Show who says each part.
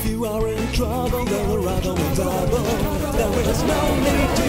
Speaker 1: you are in trouble, then the rattle will double. There is no need to